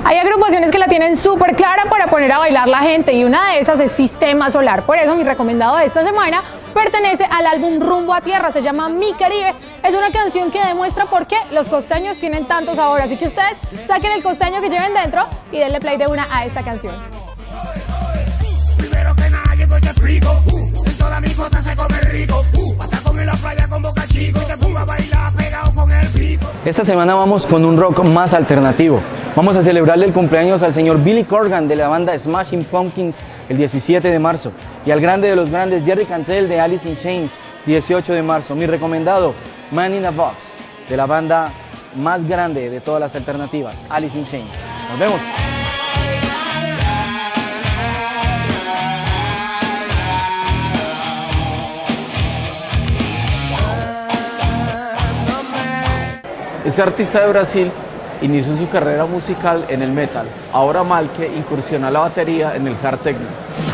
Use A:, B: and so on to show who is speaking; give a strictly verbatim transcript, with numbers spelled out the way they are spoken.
A: Hay agrupaciones que la tienen súper clara para poner a bailar la gente y una de esas es Sistema Solar. Por eso mi recomendado de esta semana pertenece al álbum Rumbo a Tierra, se llama Mi Caribe. Es una canción que demuestra por qué los costeños tienen tanto sabor, así que ustedes saquen el costeño que lleven dentro y denle play de una a esta canción.
B: Primero que nada llego y te explico, uh, en toda mi costa se come rico, uh, hasta con en la playa con Boca Chico, te pongo a bailar pegado con el pico.
C: Esta semana vamos con un rock más alternativo. Vamos a celebrarle el cumpleaños al señor Billy Corgan de la banda Smashing Pumpkins el diecisiete de marzo y al grande de los grandes Jerry Cantrell de Alice in Chains dieciocho de marzo. Mi recomendado, Man in a Box, de la banda más grande de todas las alternativas, Alice in Chains. Nos vemos.
D: Este artista de Brasil inició su carrera musical en el metal. Ahora Malke incursiona la batería en el hard techno.